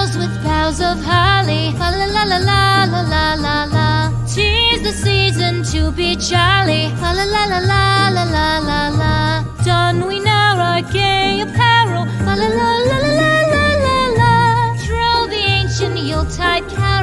bells with boughs of holly. La la la la la la la la la. 'Tis the season to be jolly. La la la la la la la la la. Don we now our gay apparel. La la la la la la la la. Troll the ancient Yuletide carol.